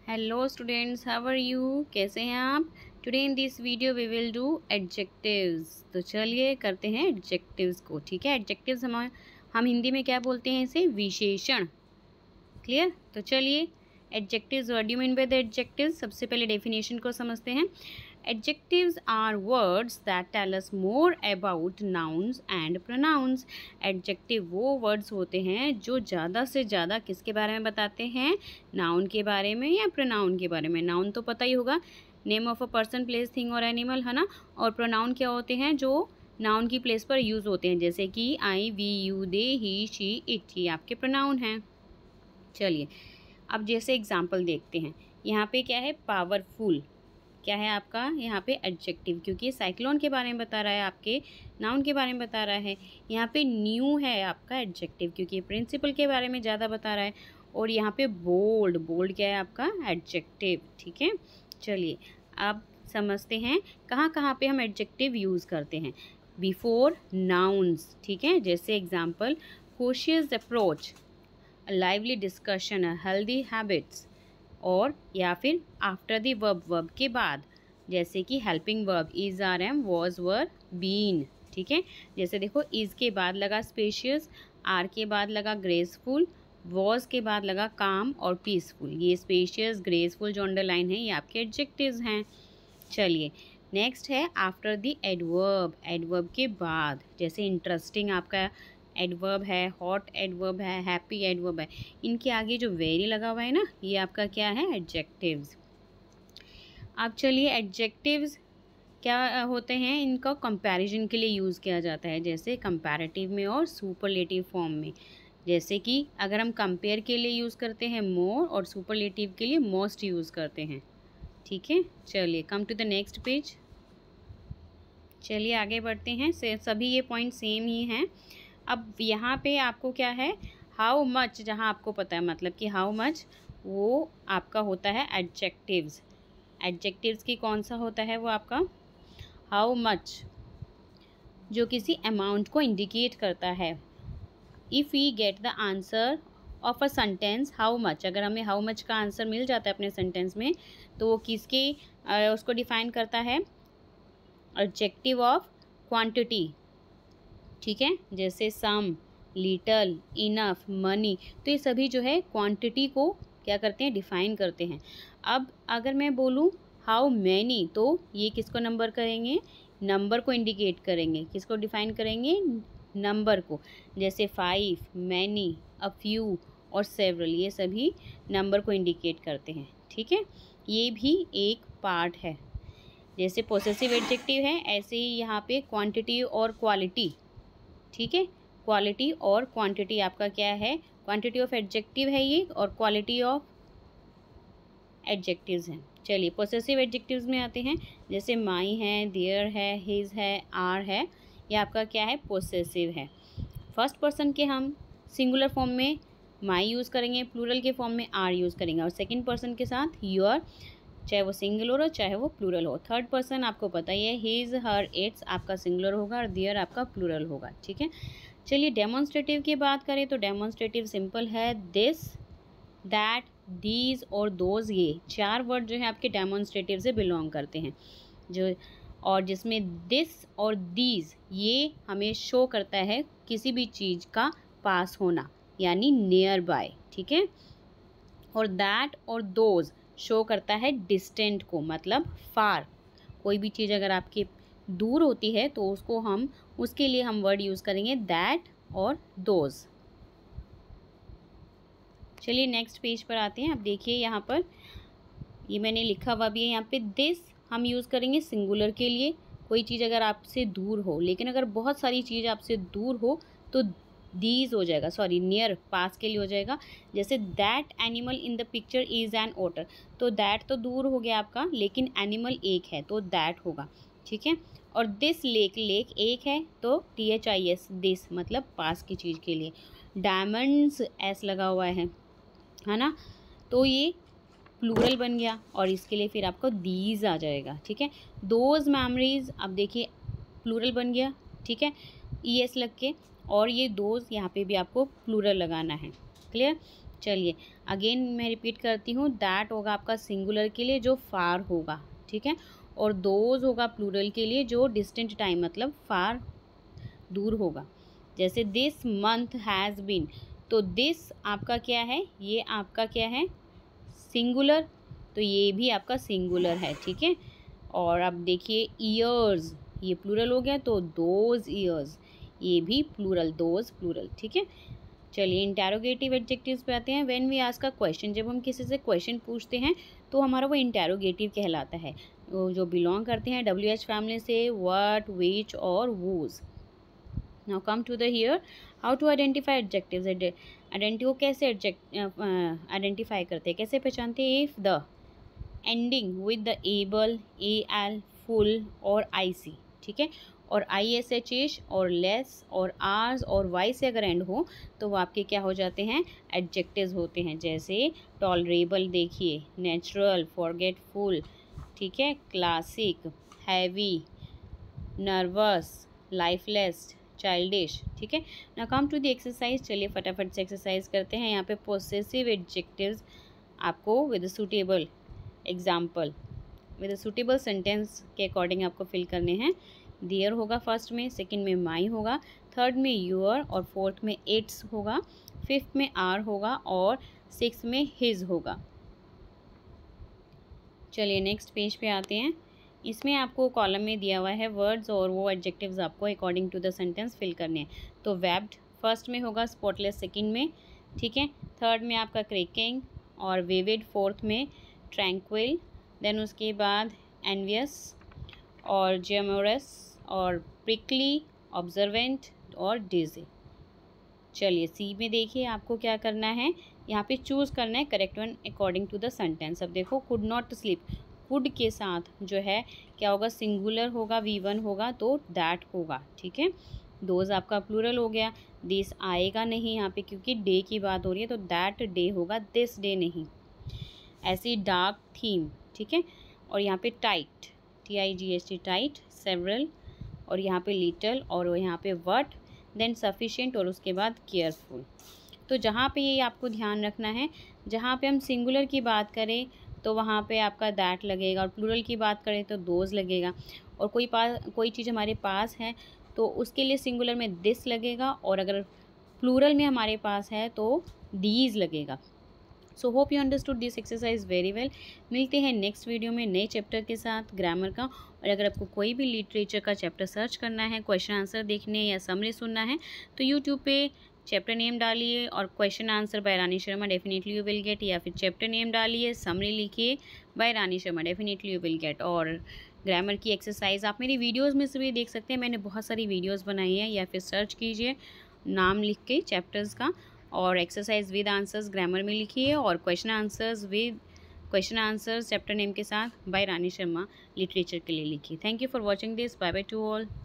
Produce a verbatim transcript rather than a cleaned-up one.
Hello students, how are you? कैसे हैं आप? Today in this video we will do adjectives. तो चलिए करते हैं एडजेक्टिव्स को। ठीक है, एडजेक्टिव्स हम हम हिंदी में क्या बोलते हैं? इसे विशेषण। क्लियर? तो चलिए adjectives, what do you mean by the adjectives? सबसे पहले डेफिनेशन को समझते हैं। Adjectives are words that tell us more about nouns and pronouns. Adjective वो वर्ड्स होते हैं जो ज़्यादा से ज़्यादा किसके बारे में बताते हैं? नाउन के बारे में या प्रोनाउन के बारे में। नाउन तो पता ही होगा, name of a person, place, thing और एनिमल, है ना। और प्रोनाउन क्या होते हैं? जो नाउन की प्लेस पर यूज़ होते हैं, जैसे कि I, we, you, they, he, she, it, ये आपके प्रोनाउन हैं। चलिए अब जैसे एग्जाम्पल देखते हैं। यहाँ पे क्या है? पावरफुल क्या है आपका? यहाँ पे एडजेक्टिव, क्योंकि साइक्लोन के बारे में बता रहा है, आपके नाउन के बारे में बता रहा है। यहाँ पे न्यू है आपका एडजेक्टिव, क्योंकि प्रिंसिपल के बारे में ज़्यादा बता रहा है। और यहाँ पे बोल्ड, बोल्ड क्या है आपका? एडजेक्टिव। ठीक है, चलिए अब समझते हैं कहाँ कहाँ पे हम एडजेक्टिव यूज़ करते हैं। बिफोर नाउन्स, ठीक है, जैसे example cautious approach, lively discussion, healthy habits. और या फिर आफ्टर द वर्ब, वर्ब के बाद, जैसे कि helping verb is, are, am, was, were, been. ठीक है, जैसे देखो इज के बाद लगा स्पेशियस, आर के बाद लगा ग्रेसफुल, वॉज के बाद लगा काम और पीसफुल। ये स्पेशियस, ग्रेसफुल जो अंडरलाइन है ये आपके एडजेक्टिव्स हैं। चलिए नेक्स्ट है आफ्टर द एडवर्ब, एडवर्ब के बाद, जैसे इंटरेस्टिंग आपका एडवर्ब है, हॉट एडवर्ब है, हैप्पी एडवर्ब है। इनके आगे जो वेरी लगा हुआ है ना, ये आपका क्या है? एडजेक्टिव्स। अब चलिए एडजेक्टिव्स क्या होते हैं, इनका कंपैरिजन के लिए यूज़ किया जाता है, जैसे कंपैरेटिव में और सुपरलेटिव फॉर्म में। जैसे कि अगर हम कंपेयर के लिए यूज़ करते हैं मोर, और सुपरलेटिव के लिए मोस्ट यूज़ करते हैं। ठीक है, चलिए come to the next page. चलिए आगे बढ़ते हैं, से सभी ये पॉइंट सेम ही हैं। अब यहाँ पे आपको क्या है? हाउ मच, जहाँ आपको पता है मतलब कि हाउ मच, वो आपका होता है एडजेक्टिव्स। एडजेक्टिव्स की कौन सा होता है? वो आपका हाउ मच, जो किसी अमाउंट को इंडिकेट करता है। If we get the answer of a sentence how much, अगर हमें हाउ मच का आंसर मिल जाता है अपने सेंटेंस में, तो वो किसके उसको डिफाइन करता है? Adjective of quantity. ठीक है, जैसे सम, लिटल, इनफ, मनी, तो ये सभी जो है क्वांटिटी को क्या करते हैं? डिफाइन करते हैं। अब अगर मैं बोलूँ हाउ मैनी, तो ये किसको नंबर करेंगे? नंबर को इंडिकेट करेंगे। किसको डिफाइन करेंगे? नंबर को। जैसे फाइव, मैनी, अ फ्यू और सेवरल, ये सभी नंबर को इंडिकेट करते हैं। ठीक है, ये भी एक पार्ट है। जैसे पोसेसिव एडजेक्टिव है, ऐसे ही यहाँ पे क्वांटिटी और क्वालिटी। ठीक है, क्वालिटी और क्वांटिटी आपका क्या है? क्वांटिटी ऑफ एडजेक्टिव है ये, और क्वालिटी ऑफ एडजेक्टिव्स हैं। चलिए पोसेसिव एडजेक्टिव्स में आते हैं, जैसे माई है, देयर है, हिज है, आर है, ये आपका क्या है? पोसेसिव है। फर्स्ट पर्सन के हम सिंगुलर फॉर्म में माई यूज़ करेंगे, प्लूरल के फॉर्म में आर यूज़ करेंगे, और सेकेंड पर्सन के साथ योर, चाहे वो सिंगुलर हो चाहे वो प्लूरल हो। थर्ड पर्सन आपको पता ही है, हिज, हर, इट्स आपका सिंगुलर होगा और देयर आपका प्लूरल होगा। ठीक है, चलिए डेमोन्स्ट्रेटिव की बात करें तो डेमोन्स्ट्रेटिव सिंपल है, दिस, दैट, दीज और दोज, ये चार वर्ड जो है आपके डेमोन्स्ट्रेटिव से बिलोंग करते हैं। जो और जिसमें दिस और दीज ये हमें शो करता है किसी भी चीज़ का पास होना, यानी नियर बाय। ठीक है, और दैट और दोज शो करता है डिस्टेंट को, मतलब फार। कोई भी चीज़ अगर आपके दूर होती है तो उसको हम उसके लिए हम वर्ड यूज़ करेंगे दैट और दोज। चलिए नेक्स्ट पेज पर आते हैं। अब देखिए यहाँ पर ये मैंने लिखा हुआ भी है, यहाँ पे दिस हम यूज़ करेंगे सिंगुलर के लिए। कोई चीज़ अगर आपसे दूर हो, लेकिन अगर बहुत सारी चीज़ आपसे दूर हो तो दीज हो जाएगा, सॉरी नियर, पास के लिए हो जाएगा। जैसे that animal in the picture is an otter, तो दैट तो दूर हो गया आपका, लेकिन एनिमल एक है तो दैट होगा। ठीक है, और दिस लेक, लेक एक है तो T H I S, this मतलब पास की चीज़ के लिए। डायमंड्स एस लगा हुआ है है ना, तो ये प्लूरल बन गया, और इसके लिए फिर आपको दीज आ जाएगा। ठीक है, दोज मेमोरीज, अब देखिए प्लूरल बन गया। ठीक है, ई एस लग के, और ये दोज यहाँ पे भी आपको प्लूरल लगाना है। क्लियर? चलिए अगेन मैं रिपीट करती हूँ, दैट होगा आपका सिंगुलर के लिए जो फार होगा, ठीक है, और दोज होगा प्लूरल के लिए जो डिस्टेंट टाइम मतलब फार दूर होगा। जैसे दिस मंथ हैज़ बीन, तो दिस आपका क्या है, ये आपका क्या है सिंगुलर, तो ये भी आपका सिंगुलर है, ठीक है। और अब देखिए ईयर्स, ये प्लूरल हो गया, तो दोज ईयर्स, ये भी प्लूरल, दोज प्लूरल, ठीक है। चलिए इंटेरोगेटिव एडजेक्टिव्स पे आते हैं। When we ask a question, जब हम किसी से क्वेश्चन पूछते हैं तो हमारा वो इंटेरोगेटिव कहलाता है, जो बिलोंग करते हैं डब्ल्यू एच फैमिली से, व्हाट, व्हिच और whose. Now come to the here, how to identify adjectives. Identity कैसे आइडेंटिफाई करते हैं, कैसे पहचानते हैं, if the ending with the able, A L, full और आई सी, ठीक है, और आई एस एच एच और लेस और आर्स और वाई से अगर एंड हो तो वो आपके क्या हो जाते हैं, एडजेक्टिव्स होते हैं। जैसे टॉलरेबल देखिए, नेचुरल, फॉरगेटफुल, ठीक है, classic, heavy, nervous, lifeless, childish, ठीक है। ना कम टू द एक्सरसाइज, चलिए फटाफट से एक्सरसाइज करते हैं। यहाँ पे पोसेसिव एडजेक्टिव्स आपको with suitable example, with suitable sentence के अकॉर्डिंग आपको फिल करने हैं। देयर होगा फर्स्ट में, सेकंड में माई होगा, थर्ड में यूअर और फोर्थ में इट्स होगा, फिफ्थ में आर होगा और सिक्स में हिज होगा। चलिए नेक्स्ट पेज पे आते हैं। इसमें आपको कॉलम में दिया हुआ है वर्ड्स और वो एडजेक्टिव्स आपको according to the sentence fill करने हैं। तो वेब्ड फर्स्ट में होगा, स्पॉटलेस सेकंड में, ठीक है, थर्ड में आपका क्रेकिंग और विविड फोर्थ में, ट्रैंक्विल, देन उसके बाद एनवियस और जेमोरस और प्रिकली, ऑब्जर्वेंट और डिजी। चलिए सी में देखिए आपको क्या करना है, यहाँ पे चूज़ करना है correct one according to the sentence. अब देखो कुड नॉट स्लीप, कुड के साथ जो है क्या होगा, सिंगुलर होगा, वी वन होगा तो दैट होगा, ठीक है। दोज आपका प्लूरल हो गया, दिस आएगा नहीं यहाँ पे क्योंकि डे की बात हो रही है, तो दैट डे होगा, दिस डे नहीं। ऐसी डार्क थीम, ठीक है, और यहाँ पे tight, T I G S T, tight, several, और यहाँ पे लिटल, और यहाँ पे व्हाट, देन सफिशिएंट और उसके बाद केयरफुल। तो जहाँ पे ये आपको ध्यान रखना है, जहाँ पे हम सिंगुलर की बात करें तो वहाँ पे आपका दैट लगेगा, और प्लूरल की बात करें तो दोज लगेगा, और कोई पास कोई चीज़ हमारे पास है तो उसके लिए सिंगुलर में दिस लगेगा, और अगर प्लूरल में हमारे पास है तो दीज लगेगा। So hope you understood this exercise very well. मिलते हैं नेक्स्ट वीडियो में नए चैप्टर के साथ ग्रामर का। और अगर आपको कोई भी लिटरेचर का चैप्टर सर्च करना है, क्वेश्चन आंसर देखने या समरी सुनना है, तो यूट्यूब पे चैप्टर नेम डालिए और question answer by Rani Sharma, definitely you will get, या फिर चैप्टर नेम डालिए, समरी लिखिए by Rani Sharma, definitely you will get. और ग्रामर की एक्सरसाइज आप मेरी वीडियोज़ में से भी देख सकते हैं, मैंने बहुत सारी वीडियोज़ बनाई हैं, या फिर सर्च कीजिए नाम लिख के चैप्टर्स का, और एक्सरसाइज विद आंसर्स ग्रामर में लिखिए, और question answers with question answers chapter name के साथ बाय रानी शर्मा लिटरेचर के लिए लिखिए। Thank you for watching this, bye bye to all.